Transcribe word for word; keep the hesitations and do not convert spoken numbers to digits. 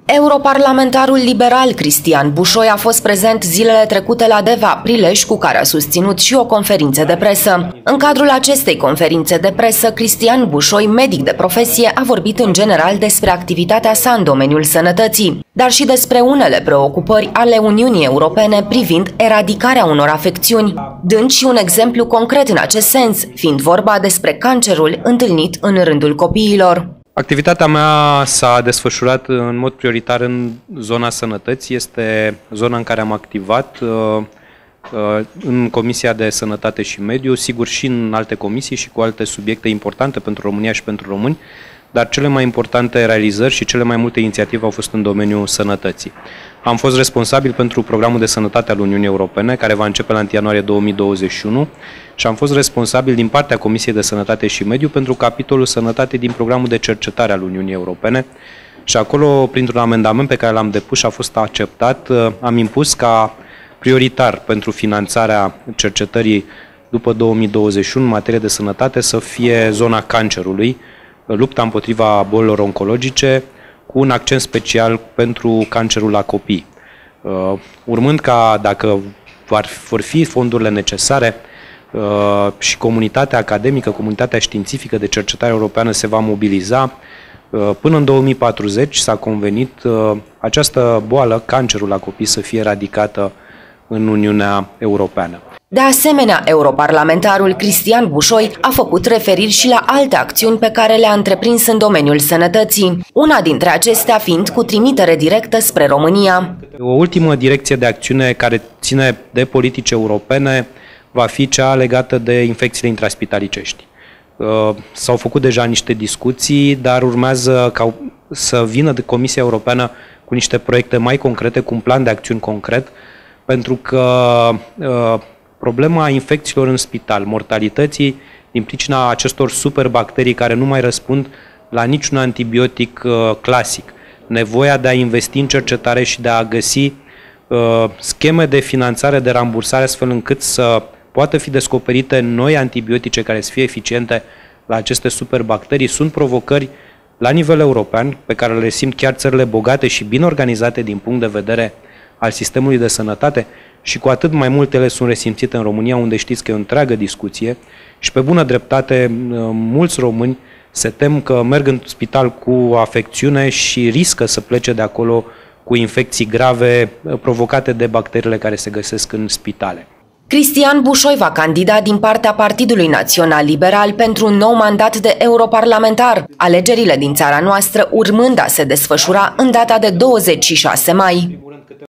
Europarlamentarul liberal Cristian Bușoi a fost prezent zilele trecute la Deva, prilej cu care a susținut și o conferință de presă. În cadrul acestei conferințe de presă, Cristian Bușoi, medic de profesie, a vorbit în general despre activitatea sa în domeniul sănătății, dar și despre unele preocupări ale Uniunii Europene privind eradicarea unor afecțiuni, dând și un exemplu concret în acest sens, fiind vorba despre cancerul întâlnit în rândul copiilor. Activitatea mea s-a desfășurat în mod prioritar în zona sănătății, este zona în care am activat în Comisia de Sănătate și Mediu, sigur și în alte comisii și cu alte subiecte importante pentru România și pentru români, dar cele mai importante realizări și cele mai multe inițiative au fost în domeniul sănătății. Am fost responsabil pentru programul de sănătate al Uniunii Europene, care va începe la întâi ianuarie două mii douăzeci și unu, și am fost responsabil din partea Comisiei de Sănătate și Mediu pentru capitolul sănătate din programul de cercetare al Uniunii Europene. Și acolo, printr-un amendament pe care l-am depus și a fost acceptat, am impus ca prioritar pentru finanțarea cercetării după două mii douăzeci și unu în materie de sănătate să fie zona cancerului, lupta împotriva bolilor oncologice, cu un accent special pentru cancerul la copii. Uh, urmând ca, dacă vor fi fondurile necesare uh, și comunitatea academică, comunitatea științifică de cercetare europeană se va mobiliza, uh, până în două mii patruzeci s-a convenit uh, această boală, cancerul la copii, să fie eradicată în Uniunea Europeană. De asemenea, europarlamentarul Cristian Bușoi a făcut referiri și la alte acțiuni pe care le-a întreprins în domeniul sănătății, una dintre acestea fiind cu trimitere directă spre România. O ultimă direcție de acțiune care ține de politici europene va fi cea legată de infecțiile intraspitalicești. S-au făcut deja niște discuții, dar urmează ca să vină de Comisia Europeană cu niște proiecte mai concrete, cu un plan de acțiuni concret, pentru că problema infecțiilor în spital, mortalității din pricina acestor superbacterii care nu mai răspund la niciun antibiotic uh, clasic, nevoia de a investi în cercetare și de a găsi uh, scheme de finanțare, de rambursare, astfel încât să poată fi descoperite noi antibiotice care să fie eficiente la aceste superbacterii, sunt provocări la nivel european, pe care le simt chiar țările bogate și bine organizate din punct de vedere al sistemului de sănătate, și cu atât mai mult ele sunt resimțite în România, unde știți că e o întreagă discuție și pe bună dreptate mulți români se tem că merg în spital cu afecțiune și riscă să plece de acolo cu infecții grave provocate de bacteriile care se găsesc în spitale. Cristian Bușoi va candida din partea Partidului Național Liberal pentru un nou mandat de europarlamentar, alegerile din țara noastră urmând a se desfășura în data de douăzeci și șase mai.